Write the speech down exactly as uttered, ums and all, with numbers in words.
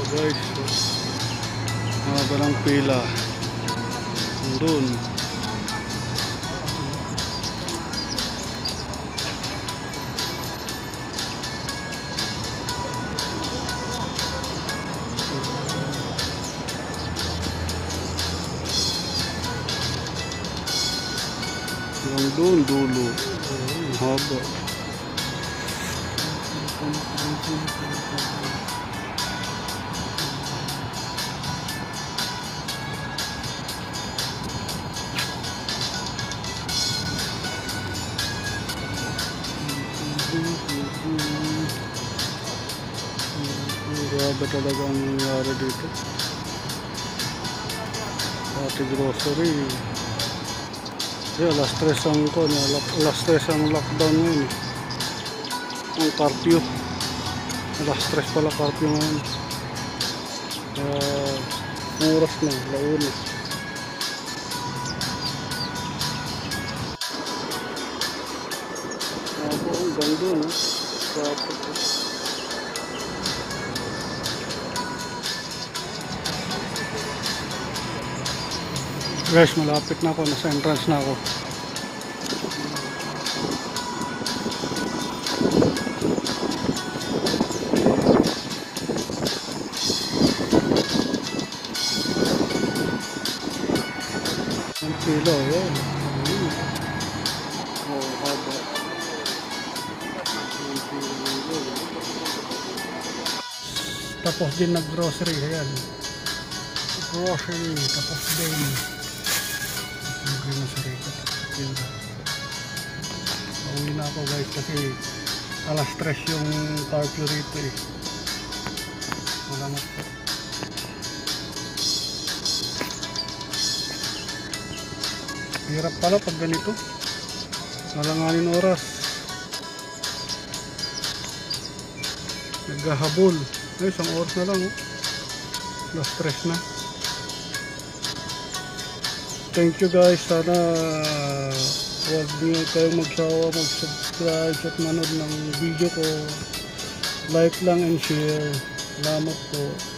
Guys, haba ng pila doon. Hanggang doon dulo. Ang haba. Grabe talaga ang nangyari dito. Pati grocery. Yeah, alas tres ang ko, alas tres ang lockdown ngayon. Ang curfew. Alas tres pala curfew ngayon. Uh, oras na, launa. Ako ang ganda, no? Kapag ko. Guys, malapit na ako, nasa entrance na ako. Ang pila, yan. Oh, haba. Tapos din nag-grocery, ayan. Grocery, tapos din. Grocery ko. Pauwi na ako guys kasi alas tres yung curfew rito eh. Salamat po. Hirap pala pag ganito. Malanganin oras. Naghahabol. Ay, isang oras na lang oh. Alas tres na. Thank you guys, sana huwag niyo kayong magsawa mag-subscribe at manood ng video ko. Like lang and share. Salamat po.